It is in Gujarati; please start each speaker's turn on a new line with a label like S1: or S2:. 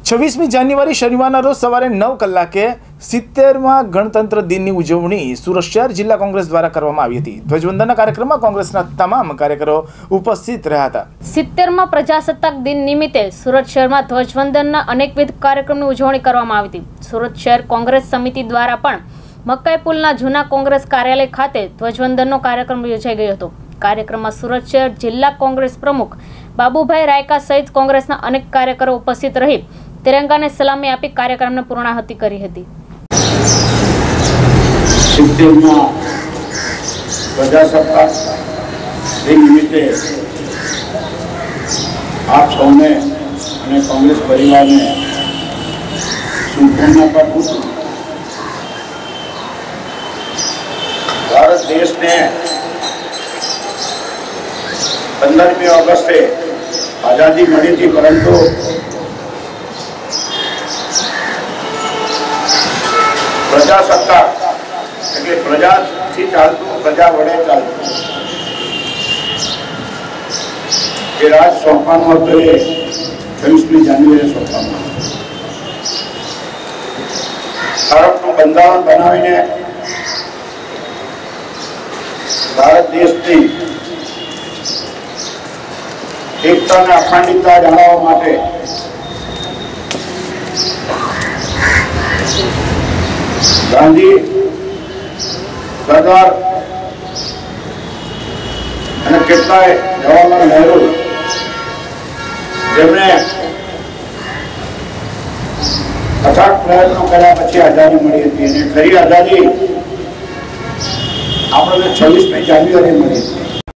S1: 26મી જાન્યુઆરી શનિવારના રોજ સવારે 9 કલાકે 70મા ગણતંત્ર દિનની ઉજવણી સુરત શહેર જિલ્લા કોંગ્રેસ દ્વારા કરવામાં આવી હતી। ધ્વજવંદનના કાર્યક્રમમાં કોંગ્રેસના તમામ કાર્યકરો ઉપસ્થિત રહ્યા હતા।
S2: 70મા પ્રજાસત્તાક દિન નિમિત્તે સુરત શહેરમાં ધ્વજવંદનના અનેકવિધ કાર્યક્રમની ઉજવણી કરવામાં આવી હતી। સુરત શહેર કોંગ્રેસ સમિતિ દ્વારા પણ મકાઈ પુલના જૂના કોંગ્રેસ કાર્યાલય ખાતે ધ્વજવંદનનો કાર્યક્રમ યોજાઈ ગયો હતો। કાર્યક્રમમાં સુરત શહેર જિલ્લા કોંગ્રેસ પ્રમુખ બાબુભાઈ રાયકા સહિત કોંગ્રેસના અનેક કાર્યકરો ઉપસ્થિત રહી तिरंगा ने सलामी आपी कार्यक्रम ने पूर्णाहुति करी हती।
S3: 70મા प्रजासत्ताक दिन निमित्ते आप सौने અને કોંગ્રેસ પરિવારને શુભકામના પાઠવું છું। ભારત દેશને 15મી ઓગસ્ટે આઝાદી મળી હતી, પરંતુ प्रजासत्ताक એટલે પ્રજાથી ચાલતું, પ્રજા વડે ચાલતું જે રાજ સોંપવાનું હતું એ 26મી જાન્યુઆરીએ સોંપવામાં ભારતનું બંધારણ બનાવીને ભારત દેશની એકતા અને અખંડિતતા જાળવવા માટે ગાંધી, સરદાર અને કેટલાય જવાહરલાલ નહેરુ જેમણે અથાગ પ્રયત્નો કર્યા પછી આઝાદી મળી હતી, અને ખરી આઝાદી આપણને 26મી જાન્યુઆરી મળી હતી।